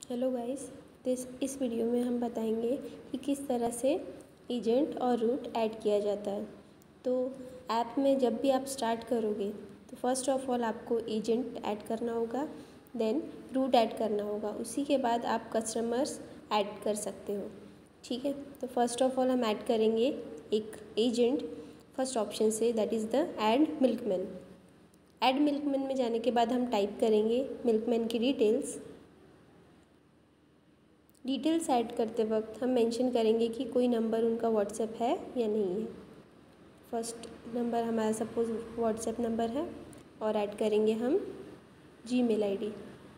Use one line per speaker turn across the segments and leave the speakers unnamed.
Hello guys, इस video में हम बताएंगे कि किस तरह से एजेंट और रूट ऐड किया जाता है। तो ऐप में जब भी आप स्टार्ट करोगे तो फर्स्ट ऑफ ऑल आपको एजेंट ऐड करना होगा, देन रूट ऐड करना होगा। उसी के बाद आप कस्टमर्स ऐड कर सकते हो। ठीक है, तो फर्स्ट ऑफ ऑल हम ऐड करेंगे एक एजेंट फर्स्ट ऑप्शन से, that is the add milkman. Add milkman में जाने के बाद हम टाइप करेंगे मिल्कमैन की डिटेल्स ऐड करते वक्त हम मेंशन करेंगे कि कोई नंबर उनका व्हाट्सएप है या नहीं है। फर्स्ट नंबर हमारा सपोज़ व्हाट्सएप नंबर है और ऐड करेंगे हम जीमेल आईडी।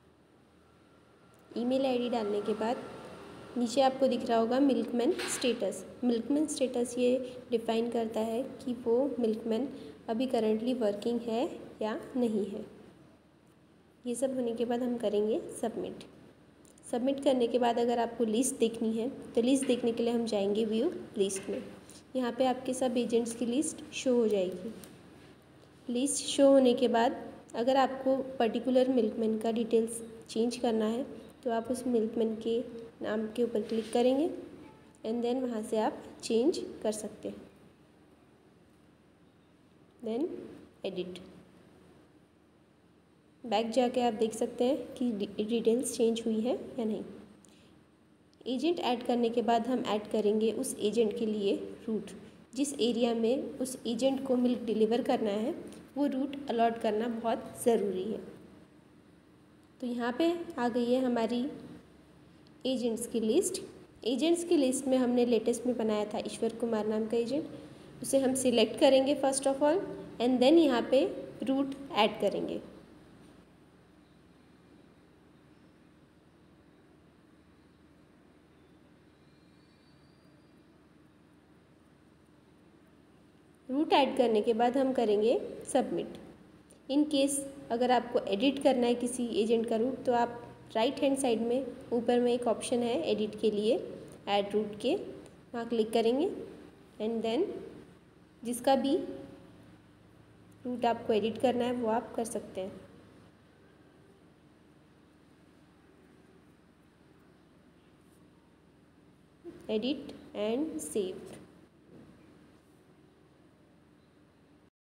ईमेल आईडी डालने के बाद नीचे आपको दिख रहा होगा मिल्कमैन स्टेटस। मिल्कमैन स्टेटस ये डिफ़ाइन करता है कि वो मिल्कमैन अभी करंटली वर्किंग है या नहीं है। ये सब होने के बाद हम करेंगे सबमिट। सबमिट करने के बाद अगर आपको लिस्ट देखनी है तो लिस्ट देखने के लिए हम जाएंगे व्यू लिस्ट में। यहाँ पे आपके सब एजेंट्स की लिस्ट शो हो जाएगी। लिस्ट शो होने के बाद अगर आपको पर्टिकुलर मिल्कमैन का डिटेल्स चेंज करना है तो आप उस मिल्कमैन के नाम के ऊपर क्लिक करेंगे एंड देन वहाँ से आप चेंज कर सकते हैं। देन एडिट, बैक जाके आप देख सकते हैं कि डिटेल्स चेंज हुई है या नहीं। एजेंट ऐड करने के बाद हम ऐड करेंगे उस एजेंट के लिए रूट। जिस एरिया में उस एजेंट को मिल्क डिलीवर करना है वो रूट अलॉट करना बहुत ज़रूरी है। तो यहाँ पे आ गई है हमारी एजेंट्स की लिस्ट। एजेंट्स की लिस्ट में हमने लेटेस्ट में बनाया था ईश्वर कुमार नाम का एजेंट, उसे हम सिलेक्ट करेंगे first of all and then यहाँ पे रूट ऐड करेंगे। रूट ऐड करने के बाद हम करेंगे सबमिट। इन केस अगर आपको एडिट करना है किसी एजेंट का रूट तो आप राइट हैंड साइड में ऊपर में एक ऑप्शन है एडिट के लिए, ऐड रूट के, वहाँ क्लिक करेंगे एंड देन जिसका भी रूट आपको एडिट करना है वो आप कर सकते हैं। Edit and save.